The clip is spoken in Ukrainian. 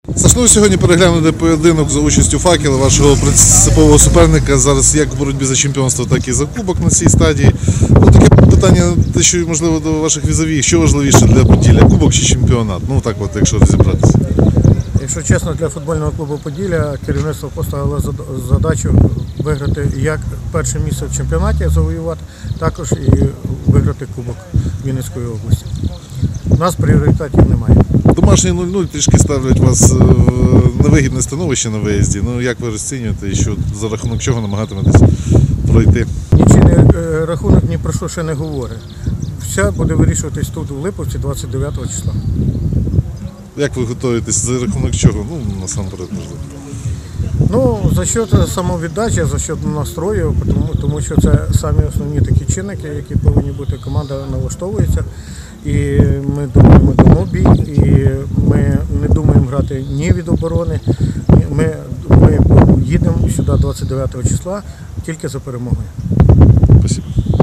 Сашну сьогодні переглянули поєдинок за участю «Факела», вашого принципового суперника зараз як в боротьбі за чемпіонство, так і за кубок на цій стадії. Таке питання, те, що можливо до ваших візаві, що важливіше для Поділля, кубок чи чемпіонат? Ну так от, якщо розібратися. Якщо чесно, для футбольного клубу «Поділля» керівництво поставило задачу виграти як перше місце в чемпіонаті завоювати, також і виграти кубок Вінницької області. У нас пріоритетів немає. Домашні 0-0 трішки ставлять вас в невигідне становище на виїзді. Ну як ви розцінюєте і що за рахунок чого намагатиметесь пройти? Нічийний рахунок ні про що ще не говорить. Все буде вирішуватись тут у Липовці 29 числа. Як ви готуєтесь, за рахунок чого? Ну, насамперед, можливо. Ну, за счет самовіддачі, за счет настрою, тому що це самі основні такі чинники, які повинні бути. Команда налаштовується, і ми думаємо, дамо бій, і ми не думаємо грати ні від оборони. Ми їдемо сюди 29 числа тільки за перемогою. Спасибо.